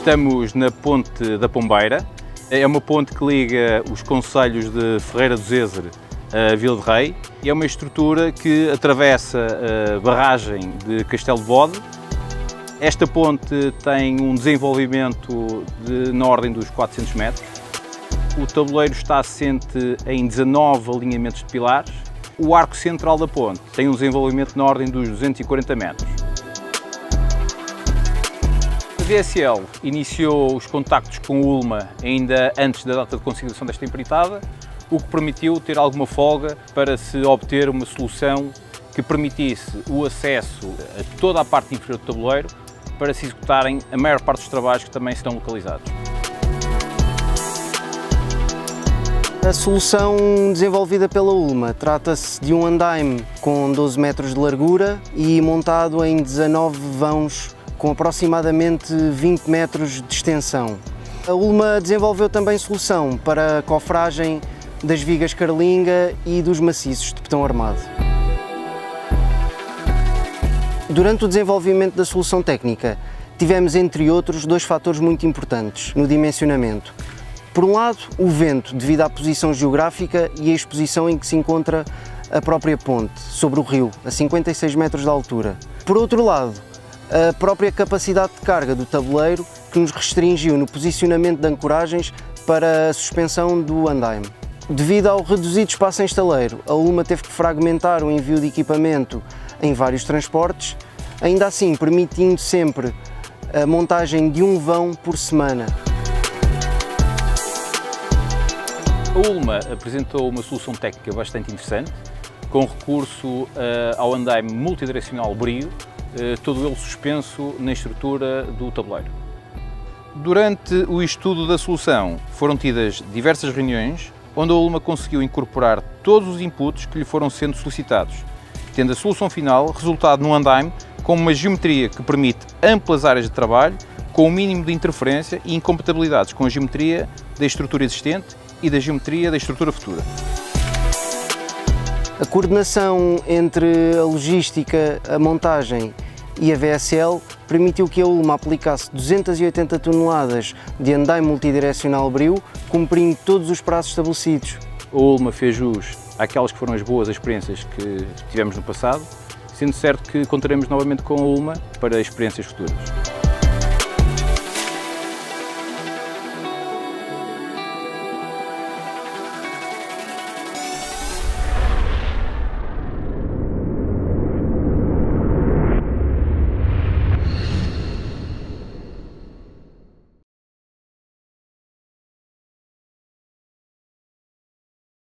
Estamos na Ponte da Pombeira. É uma ponte que liga os concelhos de Ferreira do Zezer a Vila de Rei e é uma estrutura que atravessa a barragem de Castelo de Bode. Esta ponte tem um desenvolvimento na ordem dos 400 metros. O tabuleiro está assente em 19 alinhamentos de pilares. O arco central da ponte tem um desenvolvimento na ordem dos 240 metros. A VSL iniciou os contactos com o ULMA ainda antes da data de consignação desta empreitada, o que permitiu ter alguma folga para se obter uma solução que permitisse o acesso a toda a parte inferior do tabuleiro para se executarem a maior parte dos trabalhos que também estão localizados. A solução desenvolvida pela ULMA trata-se de um andaime com 12 metros de largura e montado em 19 vãos com aproximadamente 20 metros de extensão. A ULMA desenvolveu também solução para a cofragem das vigas carlinga e dos maciços de betão armado. Durante o desenvolvimento da solução técnica, tivemos, entre outros, dois fatores muito importantes no dimensionamento. Por um lado, o vento, devido à posição geográfica e à exposição em que se encontra a própria ponte, sobre o rio, a 56 metros de altura. Por outro lado, a própria capacidade de carga do tabuleiro, que nos restringiu no posicionamento de ancoragens para a suspensão do andaime. Devido ao reduzido espaço em estaleiro, a ULMA teve que fragmentar o envio de equipamento em vários transportes, ainda assim permitindo sempre a montagem de um vão por semana. A ULMA apresentou uma solução técnica bastante interessante, com recurso ao andaime multidirecional Brio, todo ele suspenso na estrutura do tabuleiro. Durante o estudo da solução foram tidas diversas reuniões, onde a ULMA conseguiu incorporar todos os inputs que lhe foram sendo solicitados, tendo a solução final resultado num andaime com uma geometria que permite amplas áreas de trabalho, com o mínimo de interferência e incompatibilidades com a geometria da estrutura existente e da geometria da estrutura futura. A coordenação entre a logística, a montagem e a VSL permitiu que a ULMA aplicasse 280 toneladas de andaime multidirecional Brio, cumprindo todos os prazos estabelecidos. A ULMA fez jus àquelas que foram as boas experiências que tivemos no passado, sendo certo que contaremos novamente com a ULMA para experiências futuras.